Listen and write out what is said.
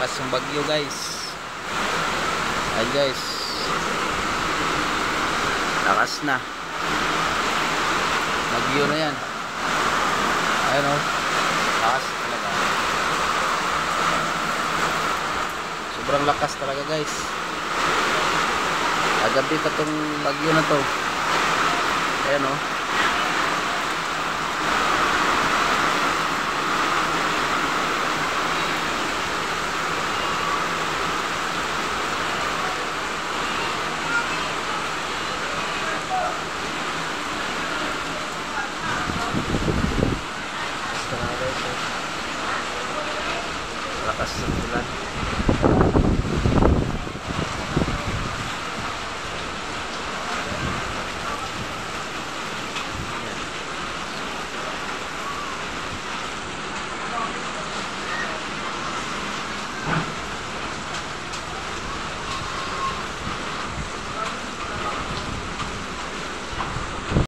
lakas ng bagyo guys. Ay guys, lakas na bagyo na yan. Ayun o, lakas talaga, sobrang lakas talaga guys. Agabi pa tong bagyo na to. Ayan o, lakas ng ulan.